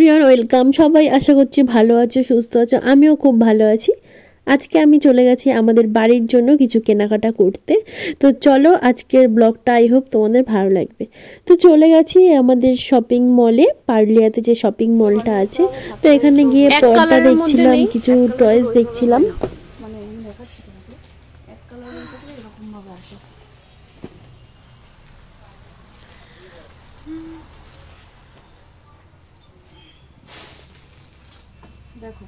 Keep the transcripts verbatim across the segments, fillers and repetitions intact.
Everyone, welcome. সবাই আশা করছি ভালো আছো, সুস্থ আছো। আমিও খুব ভালো আছি। আজকে আমি চলে গেছি আমাদের বাড়ির জন্য কিছু কেনাকাটা করতে। তো চলো আজকের ব্লগটা আই হোপ তোমাদের ভালো লাগবে। তো চলে গেছি আমাদের শপিং মলে, পারুলিয়াতে যে শপিং মলটা আছে। তো এখানে গিয়ে পর্দা দেখছিলাম, কিছু টয়েস দেখছিলাম। দেখো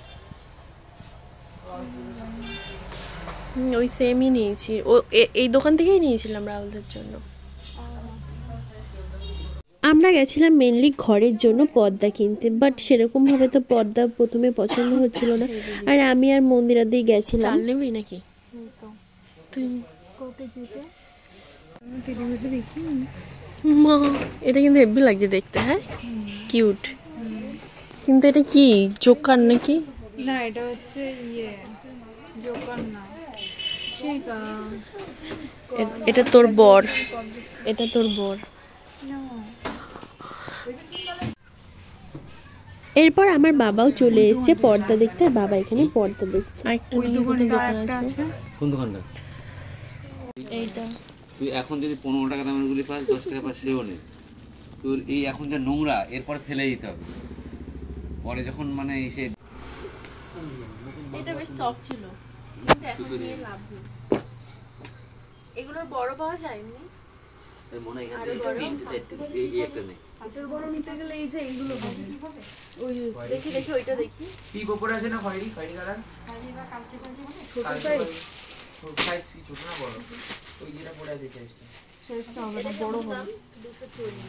ওই সেমই নিয়েছি, ও এই দোকান থেকেই নিয়েছিলাম রাহুলদের জন্য। আমরা গেছিলাম মেনলি ঘরের জন্য পর্দা কিনতে, বাট সেরকমভাবে তো পর্দা প্রথমে পছন্দ হচ্ছিল না। আর আমি আর মন্দিরা দিয়ে গেছিলাম। নেবি নাকি তুই? মা, এটা কিন্তু হেভি লাগছে দেখতে। হ্যাঁ, কিউট। কিন্তু এটা কি জোকার নাকি? না, এটা হচ্ছে ইয়ে জোকার না, সেই এটা তোর বর, এটা তোর বর। এরপর আমার বাবাও চলে এসেছে পর্দা দেখতে, আর বাবা এখানে পর্দা দেখছে। ওই দোকানটা আছে। কোন দোকানটা? এইটা। তুই এখন যদি পনেরো টাকা দামের গুলি পাস, দশ টাকা পাস, সেও নেই। তোর এই এখন যা নোংরা, এরপর ফেলে দিতে হবে। পরে যখন মানে এসে এটা বেশ সফট ছিল, কিন্তু এখন নিয়ে লাভ নেই। এগুলোর বড় পাওয়া যায় এমনি? এর মনে হয় এখানে তিনটে চারটে, এই একটা নেই। হাতের বড় নিতে গেলে এই যে এইগুলো হবে। ওই দেখি দেখি ওইটা দেখি। কি গোপরে আছে না খয়েরি খয়েরি কালার? খালি বা কালচে কালচে মানে ছোট সাইজ। ছোট সাইজ কি ছোট না বড়? ওই যেটা পড়ে আছে সাইজটা। সাইজটা হবে না, বড় হবে। দুশো চল্লিশ।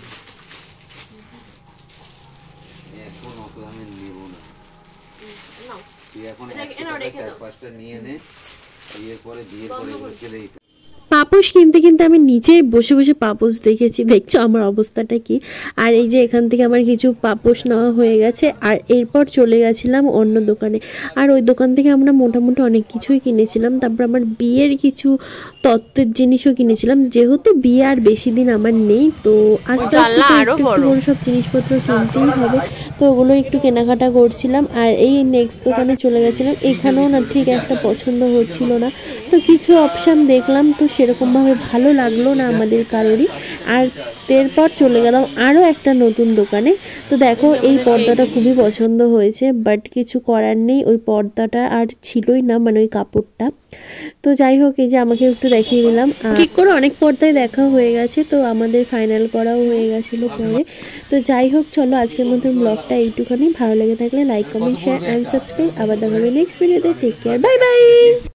এখন অত দামে নেব না। নাও তুই এখন এটা রেখে দাও। চার পাঁচটা নিয়ে নে, বিয়ের পরে বিয়ের পরে ফেলে দিতে। পাপোশ কিনতে কিনতে আমি নিচে বসে বসে পাপোশ দেখেছি। দেখছো আমার অবস্থাটা কি। আর এই যে এখান থেকে আমার কিছু পাপোশ নেওয়া হয়ে গেছে, আর এরপর চলে গেছিলাম অন্য দোকানে। আর ওই দোকান থেকে আমরা মোটামুটি অনেক কিছুই কিনেছিলাম। তারপর আমার বিয়ের কিছু তত্ত্বের জিনিসও কিনেছিলাম, যেহেতু বিয়ে আর বেশি দিন আমার নেই। তো আস্তে আস্তে একটু একটু করে সব জিনিসপত্র কিনতেই হবে। তো ওগুলো একটু কেনাকাটা করছিলাম। আর এই নেক্সট দোকানে চলে গেছিলাম। এখানেও না ঠিক একটা পছন্দ হচ্ছিল না, তো কিছু অপশান দেখলাম, তো সেরকমভাবে ভালো লাগলো না আমাদের কারোরই। আর এরপর চলে গেলাম আরও একটা নতুন দোকানে। তো দেখো এই পর্দাটা খুবই পছন্দ হয়েছে, বাট কিছু করার নেই, ওই পর্দাটা আর ছিলই না, মানে ওই কাপড়টা। তো যাই হোক, এই যে আমাকে একটু দেখিয়ে দিলাম। ঠিক করে অনেক পর্দায় দেখা হয়ে গেছে, তো আমাদের ফাইনাল করাও হয়ে গেছিলো পরে। তো যাই হোক, চলো আজকের মতো ব্লগটা এইটুখানি। ভালো লেগে থাকলে like, comment, share and subscribe. আবার দেখা হবে নেক্সট ভিডিওতে। Take care, bye by.